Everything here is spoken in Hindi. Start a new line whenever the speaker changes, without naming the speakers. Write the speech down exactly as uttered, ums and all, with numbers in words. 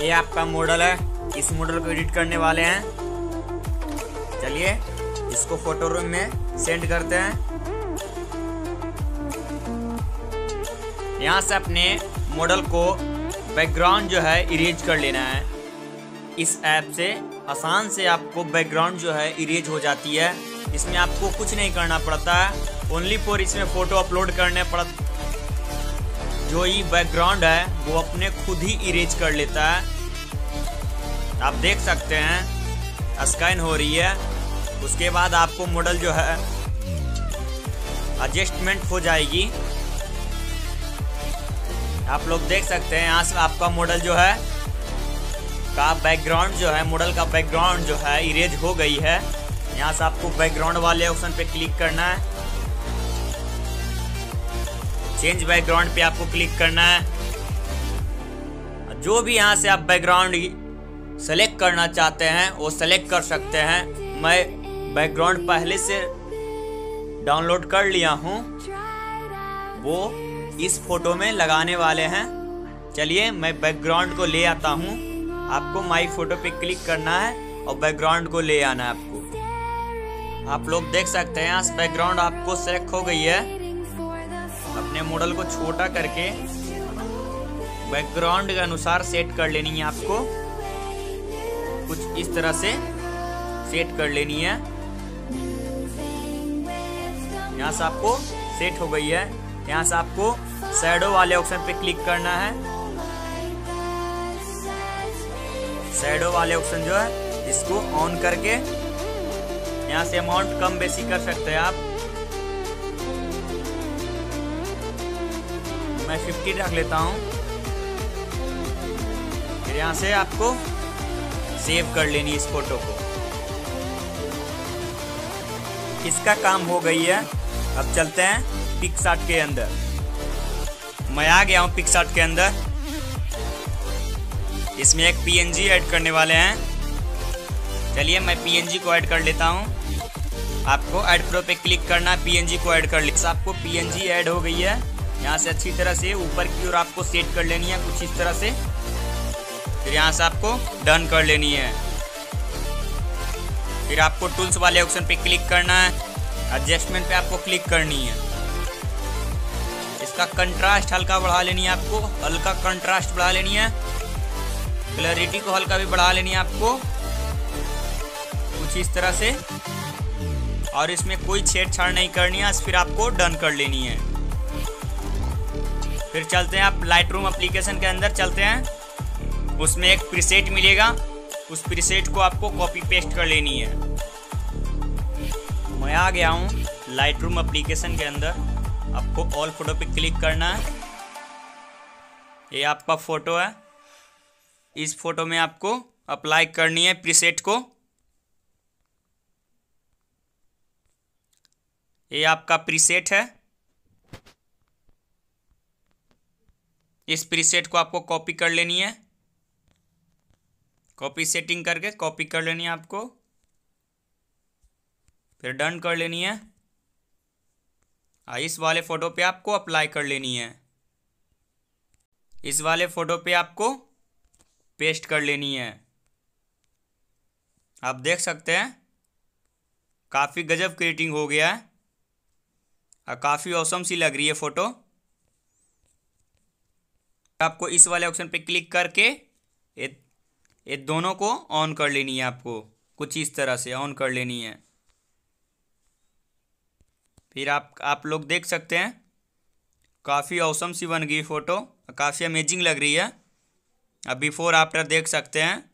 ये आपका मॉडल है, इस मॉडल को एडिट करने वाले हैं। चलिए इसको फोटो रूम में सेंड करते हैं। यहाँ से अपने मॉडल को बैकग्राउंड जो है इरेज कर लेना है। इस ऐप से आसान से आपको बैकग्राउंड जो है इरेज हो जाती है। इसमें आपको कुछ नहीं करना पड़ता है, ओनली फॉर इसमें फ़ोटो अपलोड करने पड़ जो ये बैकग्राउंड है वो अपने खुद ही इरेज कर लेता है। आप देख सकते हैं स्कैन हो रही है। उसके बाद आपको मॉडल जो है एडजस्टमेंट हो जाएगी। आप लोग देख सकते हैं यहाँ से आपका मॉडल जो है का बैकग्राउंड जो है मॉडल का बैकग्राउंड जो है इरेज हो गई है। यहाँ से आपको बैकग्राउंड वाले ऑप्शन पे क्लिक करना है, चेंज बैकग्राउंड पे आपको क्लिक करना है। जो भी यहाँ से आप बैकग्राउंड सेलेक्ट करना चाहते हैं वो सेलेक्ट कर सकते हैं। मैं बैकग्राउंड पहले से डाउनलोड कर लिया हूँ, वो इस फोटो में लगाने वाले हैं। चलिए मैं बैकग्राउंड को ले आता हूँ। आपको माई फोटो पे क्लिक करना है और बैकग्राउंड को ले आना है आपको। आप लोग देख सकते हैं यहाँ बैकग्राउंड आपको सेलेक्ट हो गई है। अपने मॉडल को छोटा करके बैकग्राउंड के अनुसार सेट कर लेनी है। आपको कुछ इस तरह से सेट कर लेनी है। यहाँ से आपको सेट हो गई है। यहाँ से आपको शैडो वाले ऑप्शन पे क्लिक करना है। शैडो वाले ऑप्शन जो है इसको ऑन करके यहाँ से अमाउंट कम बेसी कर सकते हैं आप। मैं फिफ्टी रख लेता हूँ। फिर यहाँ से आपको सेव कर लेनी इस फोटो को। इसका काम हो गई है। अब चलते हैं पिक्सआर्ट के अंदर। मैं आ गया हूँ पिक्सआर्ट के अंदर। इसमें एक पीएनजी ऐड करने वाले हैं। चलिए मैं पीएनजी को ऐड कर लेता हूँ। आपको ऐड प्रो पे क्लिक करना, पीएनजी को ऐड कर लिया। आपको पीएनजी ऐड हो गई है। यहाँ से अच्छी तरह से ऊपर की ओर आपको सेट कर लेनी है कुछ इस तरह से। फिर यहाँ से आपको डन कर लेनी है। फिर आपको टूल्स वाले ऑप्शन पे क्लिक करना है, एडजस्टमेंट पे आपको क्लिक करनी है। इसका कंट्रास्ट हल्का बढ़ा लेनी है आपको, हल्का कंट्रास्ट बढ़ा लेनी है। क्लैरिटी को हल्का भी बढ़ा लेनी है आपको कुछ इस तरह से। और इसमें कोई छेड़छाड़ नहीं करनी है। फिर आपको डन कर लेनी है। फिर चलते हैं आप लाइटरूम एप्लीकेशन के अंदर चलते हैं। उसमें एक प्रीसेट मिलेगा, उस प्रीसेट को आपको कॉपी पेस्ट कर लेनी है। मैं आ गया हूँ लाइटरूम एप्लीकेशन के अंदर। आपको ऑल फोटो पे क्लिक करना है। ये आपका फोटो है। इस फोटो में आपको अप्लाई करनी है प्रीसेट को। ये आपका प्रीसेट है। इस प्रीसेट को आपको कॉपी कर लेनी है। कॉपी सेटिंग करके कॉपी कर लेनी है आपको। फिर डन कर लेनी है। इस वाले फोटो पे आपको अप्लाई कर लेनी है। इस वाले फोटो पे आपको पेस्ट कर लेनी है। आप देख सकते हैं काफ़ी गजब क्रिएटिंग हो गया है और काफ़ी औसम सी लग रही है फ़ोटो। आपको इस वाले ऑप्शन पे क्लिक करके ये ये दोनों को ऑन कर लेनी है। आपको कुछ इस तरह से ऑन कर लेनी है। फिर आप आप लोग देख सकते हैं काफ़ी औसम सी बन गई फ़ोटो, काफ़ी अमेजिंग लग रही है। अब बिफोर आफ्टर देख सकते हैं।